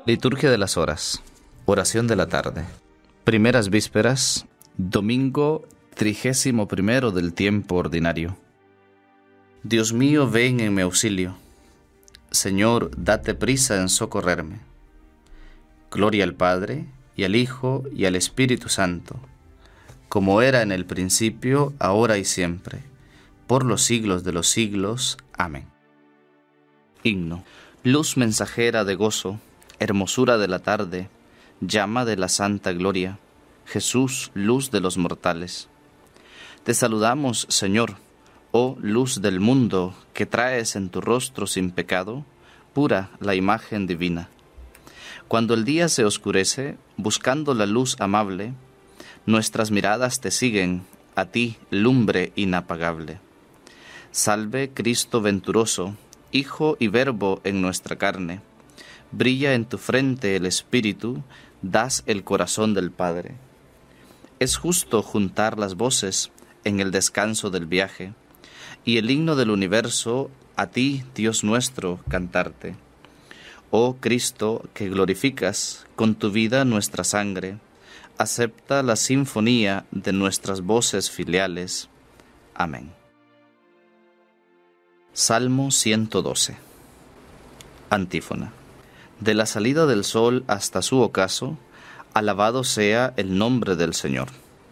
Liturgia de las horas. Oración de la tarde. Primeras vísperas, domingo 31 del tiempo ordinario. Dios mío, ven en mi auxilio. Señor, date prisa en socorrerme. Gloria al Padre, y al Hijo, y al Espíritu Santo, como era en el principio, ahora y siempre, por los siglos de los siglos. Amén. Himno. Luz mensajera de gozo, hermosura de la tarde, llama de la santa gloria, Jesús, luz de los mortales. Te saludamos, Señor, oh luz del mundo, que traes en tu rostro sin pecado, pura la imagen divina. Cuando el día se oscurece, buscando la luz amable, nuestras miradas te siguen, a ti, lumbre inapagable. Salve Cristo venturoso, Hijo y Verbo en nuestra carne. Brilla en tu frente el Espíritu, das el corazón del Padre. Es justo juntar las voces en el descanso del viaje, y el himno del universo, a ti, Dios nuestro, cantarte. Oh Cristo, que glorificas con tu vida nuestra sangre, acepta la sinfonía de nuestras voces filiales. Amén. Salmo 112. Antífona. De la salida del sol hasta su ocaso, alabado sea el nombre del Señor.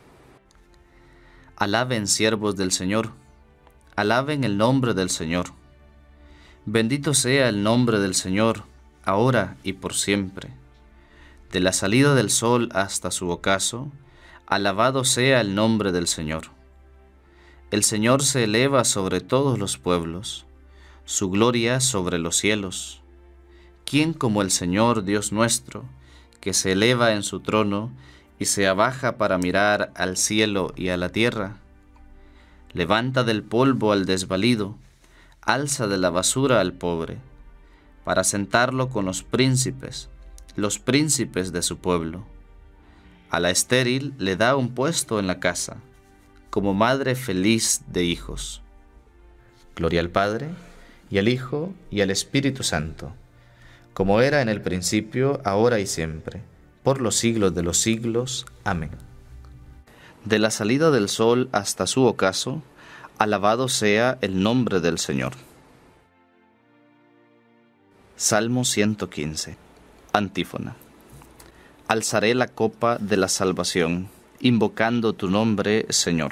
Alaben siervos del Señor, alaben el nombre del Señor. Bendito sea el nombre del Señor, ahora y por siempre. De la salida del sol hasta su ocaso, alabado sea el nombre del Señor. El Señor se eleva sobre todos los pueblos, su gloria sobre los cielos. ¿Quién como el Señor Dios nuestro, que se eleva en su trono y se abaja para mirar al cielo y a la tierra? Levanta del polvo al desvalido, alza de la basura al pobre, para sentarlo con los príncipes de su pueblo. A la estéril le da un puesto en la casa, como madre feliz de hijos. Gloria al Padre, y al Hijo, y al Espíritu Santo, como era en el principio, ahora y siempre, por los siglos de los siglos. Amén. De la salida del sol hasta su ocaso, alabado sea el nombre del Señor. Salmo 115. Antífona. Alzaré la copa de la salvación, invocando tu nombre, Señor.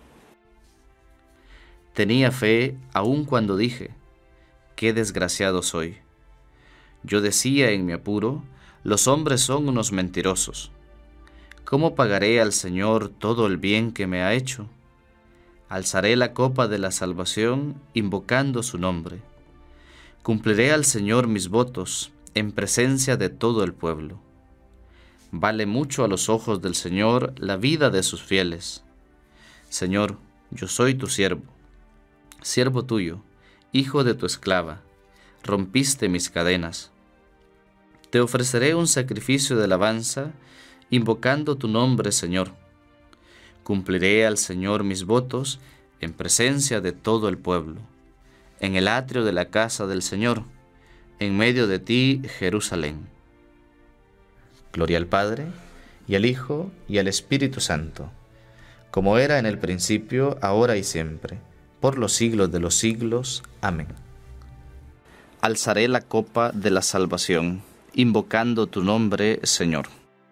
Tenía fe aun cuando dije, qué desgraciado soy. Yo decía en mi apuro, los hombres son unos mentirosos. ¿Cómo pagaré al Señor todo el bien que me ha hecho? Alzaré la copa de la salvación, invocando su nombre. Cumpliré al Señor mis votos, en presencia de todo el pueblo. Vale mucho a los ojos del Señor la vida de sus fieles. Señor, yo soy tu siervo, siervo tuyo, hijo de tu esclava. Rompiste mis cadenas. Te ofreceré un sacrificio de alabanza, invocando tu nombre, Señor. Cumpliré al Señor mis votos en presencia de todo el pueblo, en el atrio de la casa del Señor, en medio de ti, Jerusalén. Gloria al Padre, y al Hijo, y al Espíritu Santo, como era en el principio, ahora y siempre, por los siglos de los siglos. Amén. Alzaré la copa de la salvación, invocando tu nombre, Señor.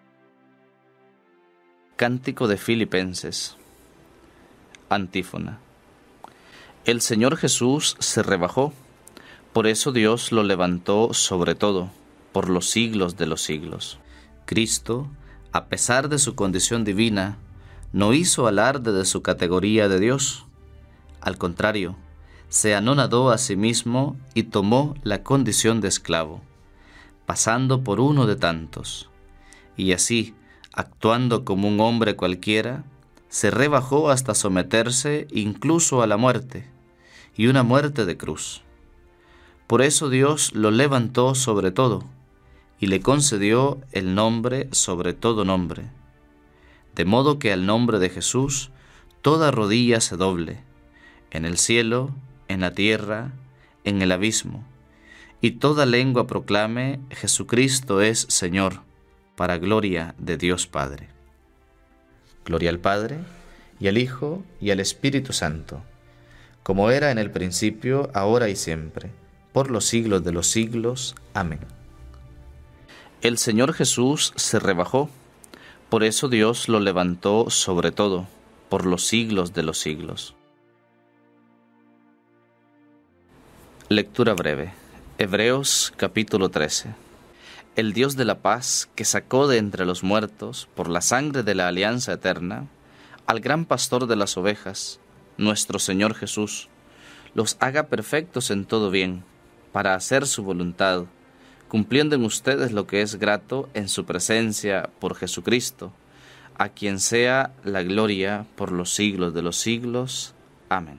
Cántico de Filipenses. Antífona. El Señor Jesús se rebajó, por eso Dios lo levantó sobre todo, por los siglos de los siglos. Cristo, a pesar de su condición divina, no hizo alarde de su categoría de Dios. Al contrario, se anonadó a sí mismo y tomó la condición de esclavo, pasando por uno de tantos. Y así, actuando como un hombre cualquiera, se rebajó hasta someterse incluso a la muerte, y una muerte de cruz. Por eso Dios lo levantó sobre todo, y le concedió el nombre sobre todo nombre, de modo que al nombre de Jesús toda rodilla se doble, en el cielo, en la tierra, en el abismo, y toda lengua proclame: Jesucristo es Señor, para gloria de Dios Padre. Gloria al Padre, y al Hijo, y al Espíritu Santo, como era en el principio, ahora y siempre, por los siglos de los siglos. Amén. El Señor Jesús se rebajó, por eso Dios lo levantó sobre todo, por los siglos de los siglos. Lectura breve. Hebreos capítulo 13. El Dios de la paz, que sacó de entre los muertos, por la sangre de la alianza eterna, al gran pastor de las ovejas, nuestro Señor Jesús, los haga perfectos en todo bien, para hacer su voluntad, cumpliendo en ustedes lo que es grato en su presencia por Jesucristo, a quien sea la gloria por los siglos de los siglos. Amén.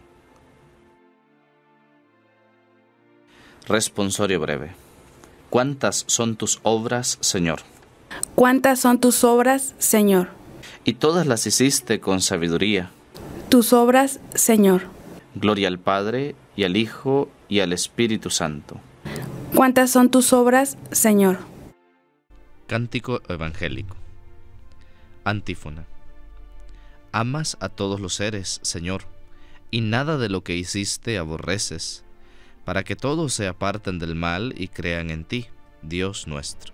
Responsorio breve. ¿Cuántas son tus obras, Señor? ¿Cuántas son tus obras, Señor? Y todas las hiciste con sabiduría. Tus obras, Señor. Gloria al Padre, y al Hijo, y al Espíritu Santo. ¿Cuántas son tus obras, Señor? Cántico evangélico. Antífona. Amas a todos los seres, Señor, y nada de lo que hiciste aborreces, para que todos se aparten del mal y crean en ti, Dios nuestro.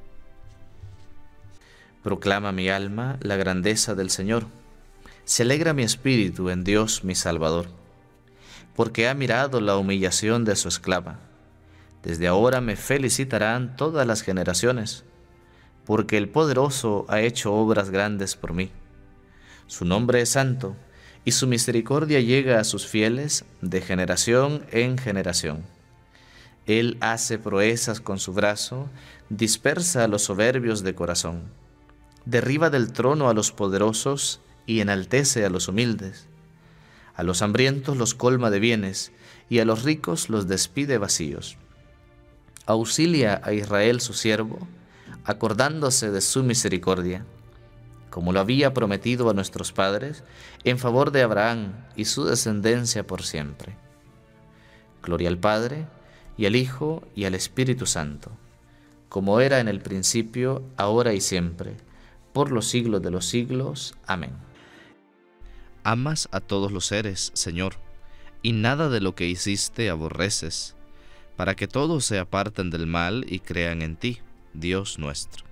Proclama mi alma la grandeza del Señor. Se alegra mi espíritu en Dios mi Salvador, porque ha mirado la humillación de su esclava. Desde ahora me felicitarán todas las generaciones, porque el Poderoso ha hecho obras grandes por mí. Su nombre es santo, y su misericordia llega a sus fieles de generación en generación. Él hace proezas con su brazo, dispersa a los soberbios de corazón. Derriba del trono a los poderosos y enaltece a los humildes. A los hambrientos los colma de bienes, y a los ricos los despide vacíos. Auxilia a Israel su siervo, acordándose de su misericordia, como lo había prometido a nuestros padres, en favor de Abraham y su descendencia por siempre. Gloria al Padre, y al Hijo, y al Espíritu Santo, como era en el principio, ahora y siempre, por los siglos de los siglos. Amén. Amas a todos los seres, Señor, y nada de lo que hiciste aborreces, para que todos se aparten del mal y crean en ti, Dios nuestro.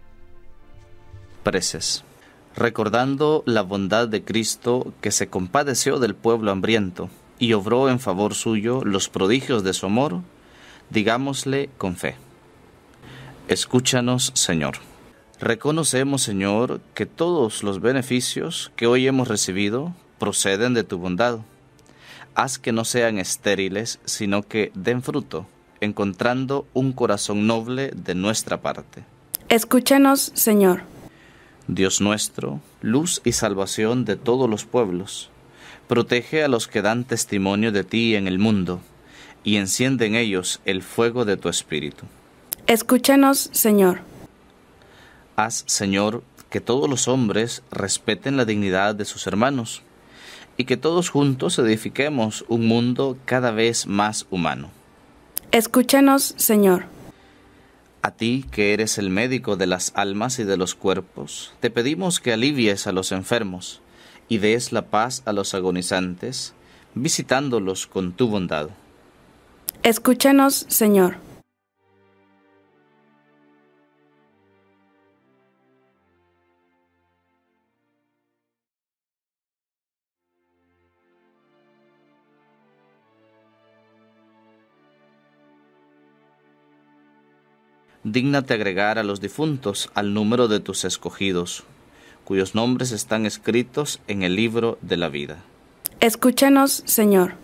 Preces. Recordando la bondad de Cristo, que se compadeció del pueblo hambriento y obró en favor suyo los prodigios de su amor, digámosle con fe: escúchanos, Señor. Reconocemos, Señor, que todos los beneficios que hoy hemos recibido proceden de tu bondad. Haz que no sean estériles, sino que den fruto, encontrando un corazón noble de nuestra parte. Escúchanos, Señor. Dios nuestro, luz y salvación de todos los pueblos, protege a los que dan testimonio de ti en el mundo, y enciende en ellos el fuego de tu Espíritu. Escúchanos, Señor. Haz, Señor, que todos los hombres respeten la dignidad de sus hermanos, y que todos juntos edifiquemos un mundo cada vez más humano. Escúchanos, Señor. A ti, que eres el médico de las almas y de los cuerpos, te pedimos que alivies a los enfermos y des la paz a los agonizantes, visitándolos con tu bondad. Escúchanos, Señor. Dígnate agregar a los difuntos al número de tus escogidos, cuyos nombres están escritos en el libro de la vida. Escúchanos, Señor.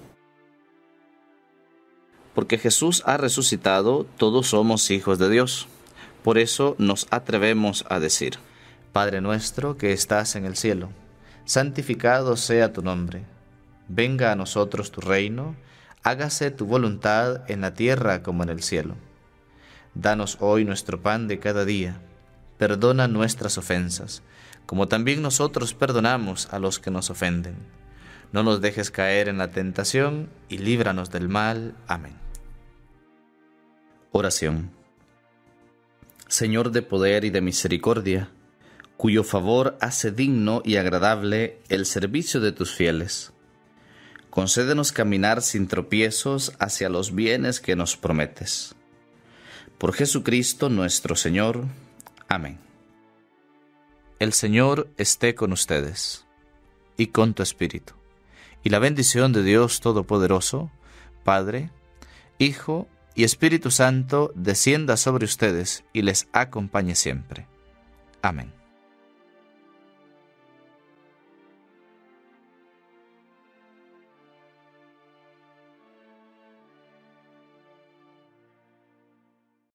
Porque Jesús ha resucitado, todos somos hijos de Dios. Por eso nos atrevemos a decir: Padre nuestro que estás en el cielo, santificado sea tu nombre. Venga a nosotros tu reino, hágase tu voluntad en la tierra como en el cielo. Danos hoy nuestro pan de cada día. Perdona nuestras ofensas, como también nosotros perdonamos a los que nos ofenden. No nos dejes caer en la tentación y líbranos del mal. Amén. Oración. Señor de poder y de misericordia, cuyo favor hace digno y agradable el servicio de tus fieles, concédenos caminar sin tropiezos hacia los bienes que nos prometes. Por Jesucristo nuestro Señor. Amén. El Señor esté con ustedes y con tu espíritu. Y la bendición de Dios Todopoderoso, Padre, Hijo y Espíritu Santo, descienda sobre ustedes y les acompañe siempre. Amén.